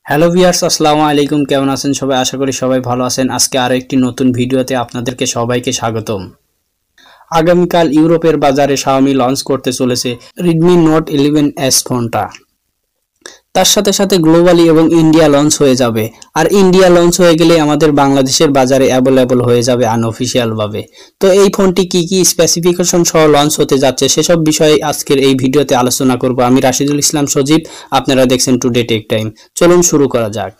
Hello viewers, আসসালামু আলাইকুম। কেমন আছেন সবাই? আশা করি সবাই ভালো আছেন। আজকে আরো একটি নতুন ভিডিওতে আপনাদেরকে সবাইকে স্বাগতম। আগামীকাল ইউরোপের বাজারে Xiaomi লঞ্চ করতে চলেছে Redmi Note 11s ফোনটা। তার সাথে সাথে গ্লোবালি এবং ইন্ডিয়া লঞ্চ হয়ে যাবে। আর ইন্ডিয়া লঞ্চ হয়ে গেলে আমাদের বাংলাদেশের বাজারে অ্যাভেলেবল হয়ে যাবে আনঅফিশিয়াল ভাবে। তো এই ফোনটি কি কি স্পেসিফিকেশন সহ লঞ্চ হতে যাচ্ছে সেসব বিষয়ে আজকের এই ভিডিওতে আলোচনা করব। আমি রাশিদুল ইসলাম সজীব, আপনারা দেখছেন টুডে টেক টাইম। চলুন শুরু করা যাক।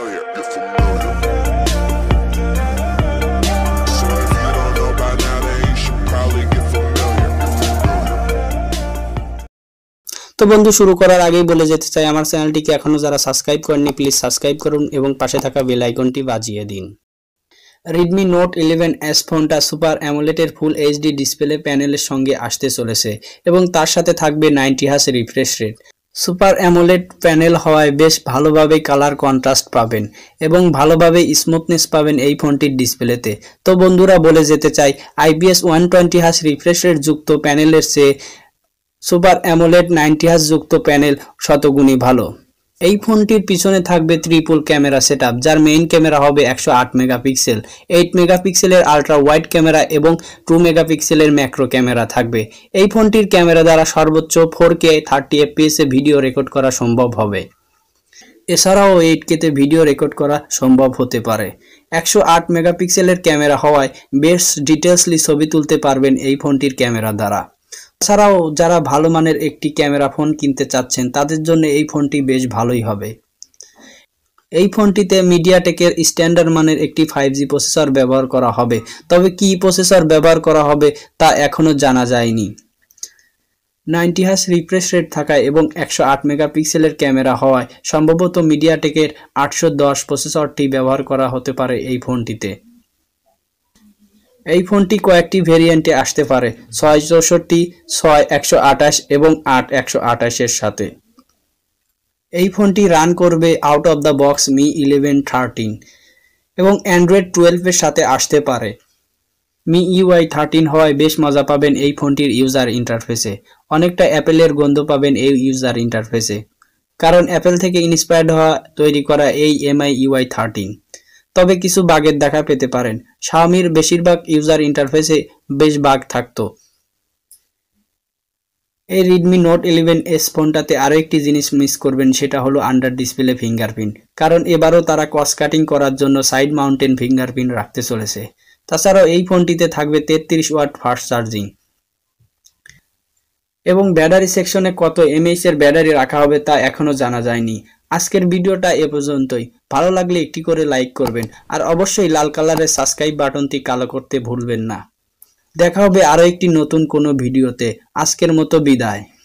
তো বন্ধু, শুরু করার আগেই বলে যেতে চাই, আমার চ্যানেলটিকে এখনো যারা সাবস্ক্রাইব করেননি প্লিজ সাবস্ক্রাইব করুন এবং পাশে থাকা বেল আইকনটি বাজিয়ে দিন। Redmi Note 11s ফোনটা সুপার অ্যামোলেডের ফুল এইচডি ডিসপ্লে প্যানেলের সঙ্গে আসতে চলেছে এবং তার সাথে থাকবে 90 hertz refresh rate. Super AMOLED panel হওয়ায় বেশ ভালোভাবে কালার কন্ট্রাস্ট পাবেন এবং ভালোভাবে স্মুথনেস পাবেন এই ফোনটির ডিসপ্লেতে। তো বন্ধুরা, বলে যেতে চাই, IPS 120 হার্জ রিফ্রেশ রেট যুক্ত প্যানেলের চেয়ে সুপার অ্যামোলেড 90 হার্জ যুক্ত প্যানেল শতগুণী ভালো। এই ফোনটির পিছনে থাকবে ট্রিপল ক্যামেরা সেটআপ, যার মেইন ক্যামেরা হবে 108 মেগাপিক্সেল, 8 মেগাপিক্সেলের আলট্রা ওয়াইড ক্যামেরা এবং 2 মেগাপিক্সেলের ম্যাক্রো ক্যামেরা থাকবে। এই ফোনটির ক্যামেরা দ্বারা সর্বোচ্চ 4K 30 fps এ ভিডিও রেকর্ড করা সম্ভব হবে। এছাড়াও 8K তে ভিডিও রেকর্ড করা সম্ভব হতে পারে। 108 মেগাপিক্সেলের ক্যামেরা হওয়ায় বেশ ডিটেইলসলি ছবি তুলতে পারবেন এই ফোনটির ক্যামেরা দ্বারা। এছাড়াও যারা ভালো মানের একটি ক্যামেরা ফোন কিনতে চাচ্ছেন তাদের জন্য এই ফোনটি বেশ ভালোই হবে। এই ফোনটিতে মিডিয়াটেকের স্ট্যান্ডার্ড মানের একটি 5G প্রসেসর ব্যবহার করা হবে, তবে কি প্রসেসর ব্যবহার করা হবে তা এখনো জানা যায়নি। 90 হার্জ রিফ্রেশ রেট থাকায় এবং 108 মেগাপিক্সেলের ক্যামেরা হওয়ায় সম্ভবত মিডিয়াটেকের 810 প্রসেসরটি ব্যবহার করা হতে পারে এই ফোনটিতে। এই ফোনটি কয়েকটি ভেরিয়েন্টে আসতে পারে, 664, 6128 এবং 8128 এর সাথে। এই ফোনটি রান করবে out of the box Mi 11 13 এবং অ্যান্ড্রয়েড 12 এর সাথে আসতে পারে। MIUI 13 হওয়ায় বেশ মজা পাবেন এই ফোনটির ইউজার ইন্টারফেসে। অনেকটা অ্যাপেলের গন্ধ পাবেন এই ইউজার ইন্টারফেসে, কারণ অ্যাপেল থেকে ইন্সপায়ার্ড হওয়া তৈরি করা এই MIUI 13। তবে কিছু বাগের দেখা পেতে পারেন। Xiaomiর বেশিরভাগ ইউজার ইন্টারফেসে বেশ বাগ থাকতো। এই Redmi Note 11s ফোনটাতে আরও একটি জিনিস মিস করবেন, সেটা হলো আন্ডার ডিসপ্লে ফিঙ্গারপ্রিন্ট, কারণ এবারও তারা কস্ট কাটিং করার জন্য সাইড মাউন্টেন ফিঙ্গারপ্রিন্ট রাখতে চলেছে। তাছাড়াও এই ফোনটিতে থাকবে 33 ওয়াট ফাস্ট চার্জিং এবং ব্যাটারি সেকশনে কত mAh এর ব্যাটারি রাখা হবে তা এখনো জানা যায়নি। আজকের ভিডিওটা এ পর্যন্তই। ভালো লাগলে একটি করে লাইক করবেন আর অবশ্যই লাল কালারের সাবস্ক্রাইব বাটনটি কালো করতে ভুলবেন না। দেখা হবে আরো একটি নতুন কোনো ভিডিওতে। আজকের মতো বিদায়।